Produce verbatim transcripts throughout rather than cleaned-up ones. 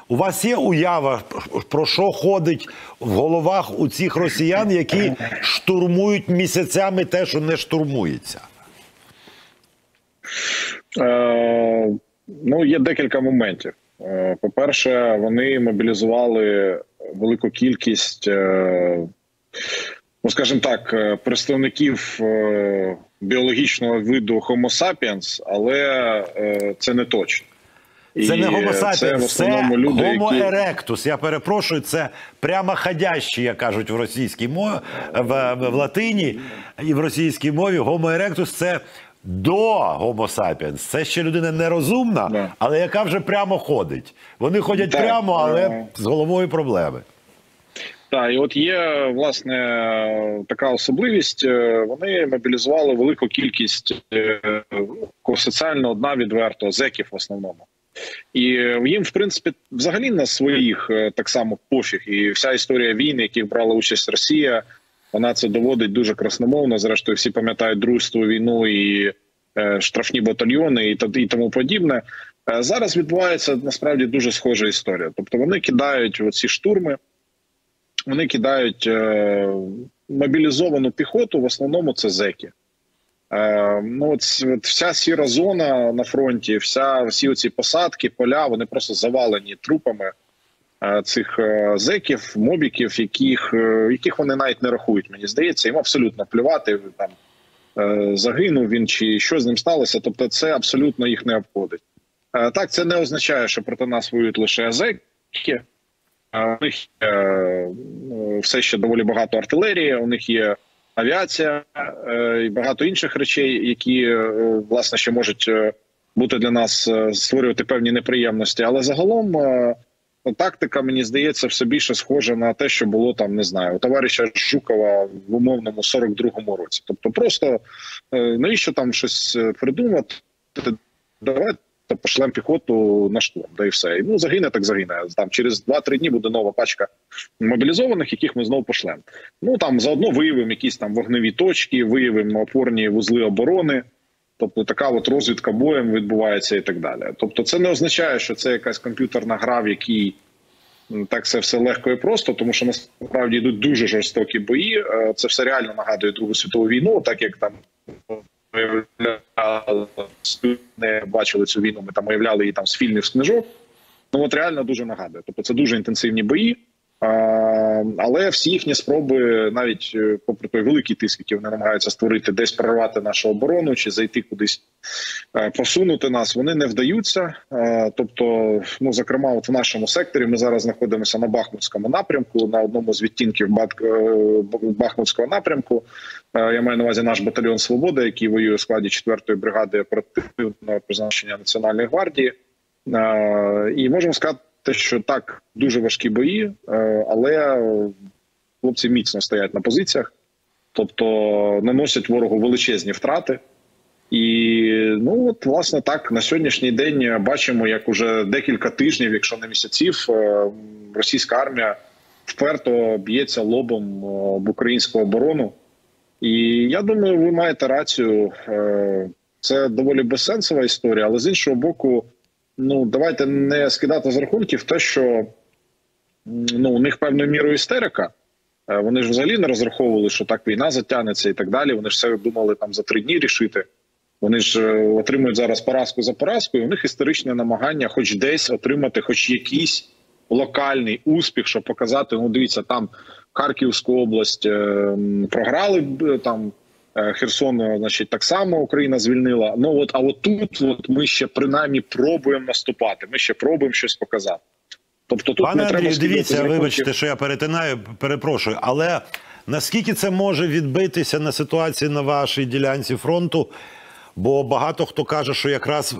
У вас є уява, про що ходить в головах у цих росіян, які штурмують місяцями те, що не штурмується? Е, ну, є декілька моментів. Е, по-перше, вони мобілізували велику кількість, е, ну, скажімо так, представників е, біологічного виду Homo sapiens, але е, це не точно. Це не Homo sapiens, це, це люди, Homo які... erectus. Я перепрошую, це прямо ходящі, як кажуть в російській мові, в, в латині і в російській мові. Homo erectus – це до Homo sapiens. Це ще людина нерозумна, да. але яка вже прямо ходить. Вони ходять так, прямо, але а... з головою проблеми. Так, і от є, власне, така особливість. Вони мобілізували велику кількість соціально одна відверто зеків в основному. І їм, в принципі, взагалі на своїх так само пофіг. І вся історія війни, в яких брала участь Росія, вона це доводить дуже красномовно. Зрештою, всі пам'ятають Другу світову війну і е, штрафні батальйони і, і тому подібне. Е, зараз відбувається, насправді, дуже схожа історія. Тобто вони кидають оці штурми, вони кидають е, мобілізовану піхоту, в основному це зеки. Е, ну, от, от вся сіра зона на фронті, вся, всі оці посадки, поля, вони просто завалені трупами е, цих е, зеків, мобіків, яких, е, яких вони навіть не рахують, мені здається. Їм абсолютно плювати, там, е, загинув він чи що з ним сталося, тобто це абсолютно їх не обходить. Е, так, це не означає, що проти нас воюють лише зеки. У них є все ще доволі багато артилерії, у них є авіація і багато інших речей, які, власне, ще можуть бути для нас, створювати певні неприємності. Але загалом тактика, мені здається, все більше схожа на те, що було там, не знаю, у товариша Жукова в умовному сорок другому році. Тобто просто навіщо там щось придумати, давайте пошлем піхоту на штурм, да і все. І, ну, загине, так загине. Там через два-три дні буде нова пачка мобілізованих, яких ми знову пошлем. Ну, там заодно виявимо якісь там вогневі точки, виявимо опорні вузли оборони. Тобто така от розвідка боєм відбувається і так далі. Тобто це не означає, що це якась комп'ютерна гра, в якій так це все легко і просто, тому що насправді йдуть дуже жорстокі бої. Це все реально нагадує Другу світову війну, так як там не бачили цю війну, ми там уявляли її там з фільмів, з книжок. Ну от реально дуже нагадує. Тобто це дуже інтенсивні бої, а, але всі їхні спроби, навіть попри той великий тиск, який вони намагаються створити, десь прорвати нашу оборону чи зайти кудись, посунути нас, вони не вдаються. А, тобто, ну, зокрема, от в нашому секторі ми зараз знаходимося на Бахмутському напрямку, на одному з відтінків Бахмутського напрямку. Я маю на увазі наш батальйон «Свобода», який воює у складі четвертої бригади оперативного призначення Національної гвардії. І можемо сказати, що так, дуже важкі бої, але хлопці міцно стоять на позиціях, тобто наносять ворогу величезні втрати. І, ну, от, власне, так, на сьогоднішній день бачимо, як уже декілька тижнів, якщо не місяців, російська армія вперто б'ється лобом об українську оборону. І я думаю, ви маєте рацію, це доволі безсенсова історія, але з іншого боку, ну, давайте не скидати з рахунків те, що, ну, у них певною мірою істерика. Вони ж взагалі не розраховували, що так війна затягнеться і так далі. Вони ж все думали там за три дні рішити. Вони ж отримують зараз поразку за поразкою. У них історичне намагання хоч десь отримати хоч якийсь локальний успіх, щоб показати, ну, дивіться, там Харківську область програли, там Херсон, значить, так само Україна звільнила. Ну от, а от тут от ми ще принаймні пробуємо наступати, ми ще пробуємо щось показати. Тобто тут Пане не треба... Андрію, дивіться, вибачте, що я перетинаю, перепрошую, але наскільки це може відбитися на ситуації на вашій ділянці фронту? Бо багато хто каже, що якраз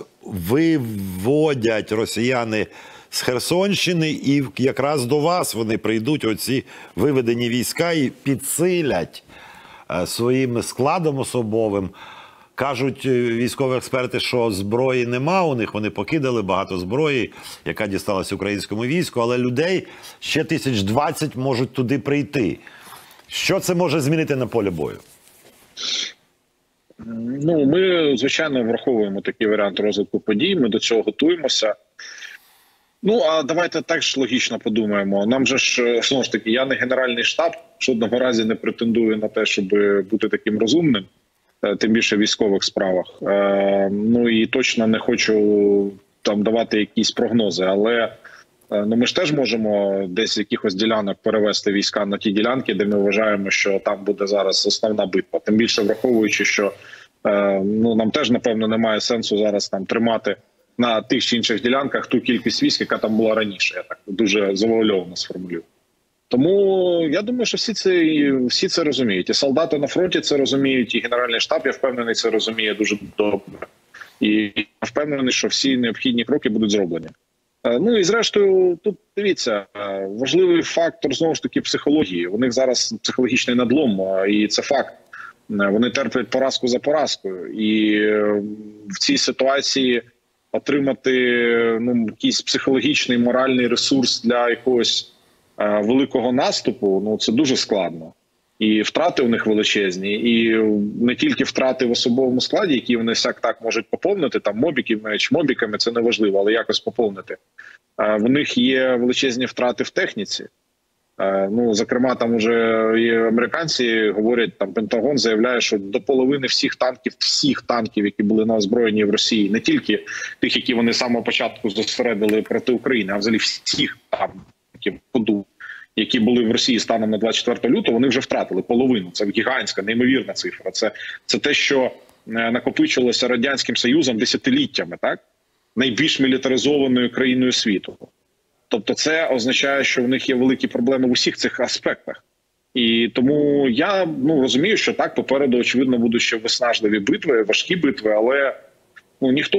виводять росіяни з Херсонщини, і якраз до вас вони прийдуть, оці виведені війська, і підсилять своїм складом особовим. Кажуть військові експерти, що зброї нема у них, вони покидали багато зброї, яка дісталася українському війську, але людей ще тисяч двадцять можуть туди прийти. Що це може змінити на полі бою? Ну, ми, звичайно, враховуємо такий варіант розвитку подій, ми до цього готуємося. Ну, а давайте так ж логічно подумаємо. Нам же ж, знову ж таки, я не Генеральний штаб, в жодному разі не претендую на те, щоб бути таким розумним, тим більше в військових справах. Ну і точно не хочу там давати якісь прогнози, але ну, ми ж теж можемо десь з якихось ділянок перевести війська на ті ділянки, де ми вважаємо, що там буде зараз основна битва. Тим більше враховуючи, що ну, нам теж, напевно, немає сенсу зараз там тримати на тих чи інших ділянках ту кількість військ, яка там була раніше. Я так дуже завуальовано сформулюю. Тому я думаю, що всі це всі це розуміють. І солдати на фронті це розуміють, і Генеральний штаб, я впевнений, це розуміє дуже добре. І я впевнений, що всі необхідні кроки будуть зроблені. Ну і зрештою, тут дивіться, важливий фактор знову ж таки психології. У них зараз психологічний надлом, і це факт. Вони терплять поразку за поразкою. І в цій ситуації отримати ну, якийсь психологічний, моральний ресурс для якогось е, великого наступу, ну це дуже складно. І втрати у них величезні, і не тільки втрати в особовому складі, які вони всяк так можуть поповнити, там мобіками чи мобіками, це не важливо, але якось поповнити. Е, в них є величезні втрати в техніці. Е, ну, зокрема, там уже і американці говорять, там Пентагон заявляє, що до половини всіх танків, всіх танків, які були на озброєнні в Росії, не тільки тих, які вони з самого початку зосередили проти України, а взагалі всіх танків ходу, які були в Росії станом на двадцять четвертого лютого, вони вже втратили половину. Це гігантська, неймовірна цифра. Це, це те, що накопичилося Радянським Союзом десятиліттями, так? Найбільш мілітаризованою країною світу. Тобто це означає, що в них є великі проблеми в усіх цих аспектах. І тому я ну, розумію, що так, попереду, очевидно, будуть ще виснажливі битви, важкі битви, але ну, ніхто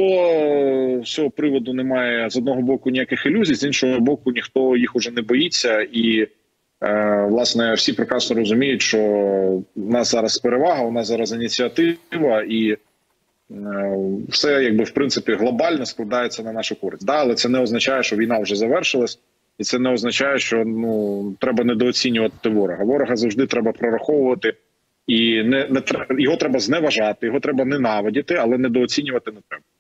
з цього приводу не має з одного боку ніяких ілюзій, з іншого боку ніхто їх уже не боїться. І, е, власне, всі прекрасно розуміють, що у нас зараз перевага, у нас зараз ініціатива, і все, якби, в принципі, глобально складається на нашу користь. Да, але це не означає, що війна вже завершилась, і це не означає, що ну, треба недооцінювати ворога. Ворога завжди треба прораховувати, і не, не його треба зневажати, його треба ненавидіти, але недооцінювати не треба.